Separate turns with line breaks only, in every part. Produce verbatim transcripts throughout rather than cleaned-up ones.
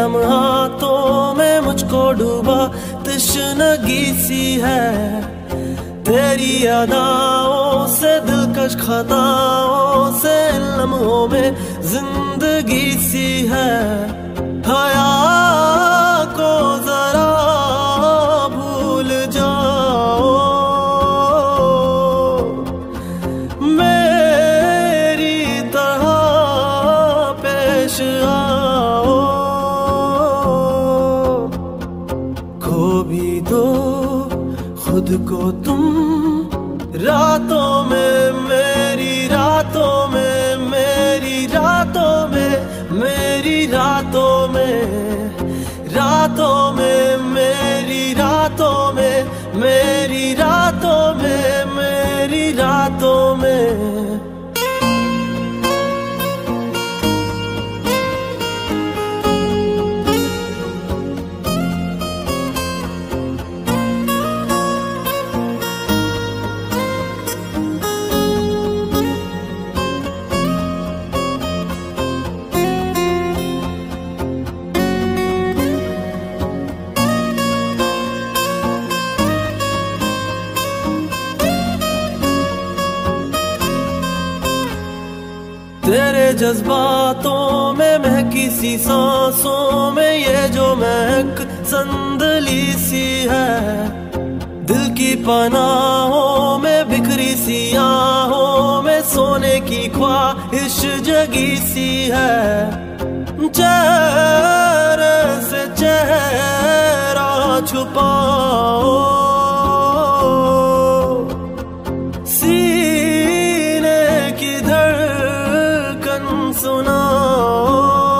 लम्हातों में मुझको डूबा तश्नगी सी है। तेरी अदाओं से दिलकश खताओं से लम्हों में जिंदगी सी है। हया को जरा भूल जाओ, मेरी तरह पेश आओ। खो भी दो खुद को तुम रातों में, मेरी रातों में, मेरी रातों में, मेरी रातों में, रातों में, मेरी रातों में, मेरी रातों में, मेरी रातों में। तेरे जज्बातों में महकी सी सांसों में ये जो महक संदली सी है। दिल की पनाहों में बिखरी सी आहों में सोने की ख्वाहिश जगी सी है। चेहरे से चेहरा छुपाओ, सुनाओ।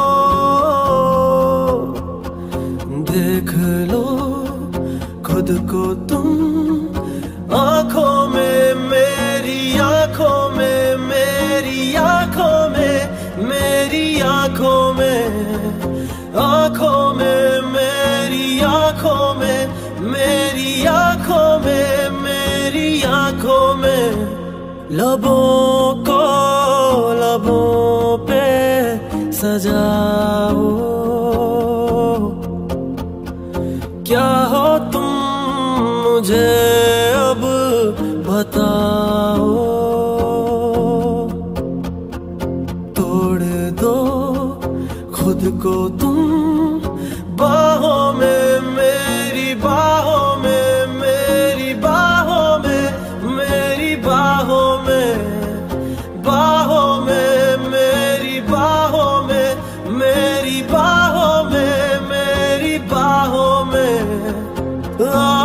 देख लो खुद को तुम आंखों में, मेरी आंखों में, मेरी आंखों में, मेरी आंखों में, आंखों में, मेरी आंखों में, मेरी आंखों में, मेरी आंखों में। लबों को लबों पे सजाओ, क्या हो तुम मुझे अब बताओ। तोड़ दो खुद को तुम बाहों में, मेरी बाहों में, मेरी बाहों में, मेरी बाहों में, बाहों में, मेरी बाहों में, मेरी बाहों में, मेरी बाहों में।